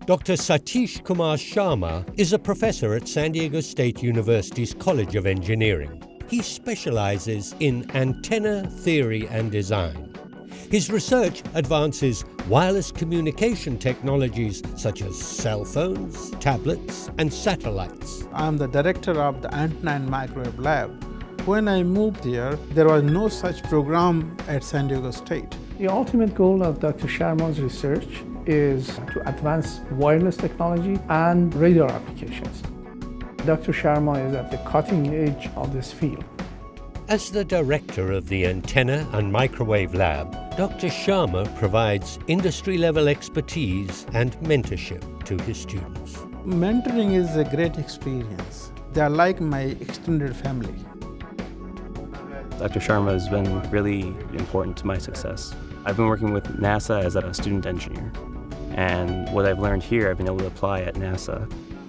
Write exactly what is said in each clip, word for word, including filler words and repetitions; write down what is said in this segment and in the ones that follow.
Doctor Satish Kumar Sharma is a professor at San Diego State University's College of Engineering. He specializes in antenna theory and design. His research advances wireless communication technologies such as cell phones, tablets, and satellites. I'm the director of the Antenna and Microwave Lab. When I moved here, there was no such program at San Diego State. The ultimate goal of Doctor Sharma's research is to advance wireless technology and radar applications. Doctor Sharma is at the cutting edge of this field. As the director of the Antenna and Microwave Lab, Doctor Sharma provides industry-level expertise and mentorship to his students. Mentoring is a great experience. They are like my extended family. Doctor Sharma has been really important to my success. I've been working with NASA as a student engineer, and what I've learned here I've been able to apply at NASA.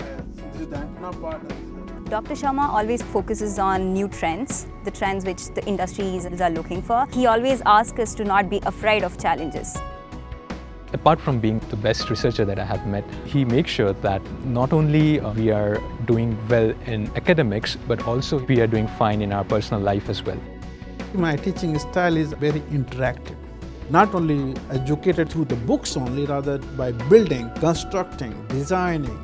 Doctor Sharma always focuses on new trends, the trends which the industries are looking for. He always asks us to not be afraid of challenges. Apart from being the best researcher that I have met, he makes sure that not only we are doing well in academics, but also we are doing fine in our personal life as well. My teaching style is very interactive. Not only educated through the books only, rather by building, constructing, designing.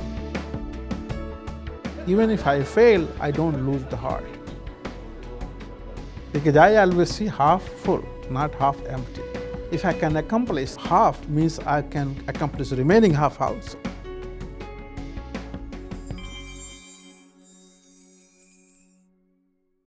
Even if I fail, I don't lose the heart. Because I always see half full, not half empty. If I can accomplish half, means I can accomplish the remaining half also.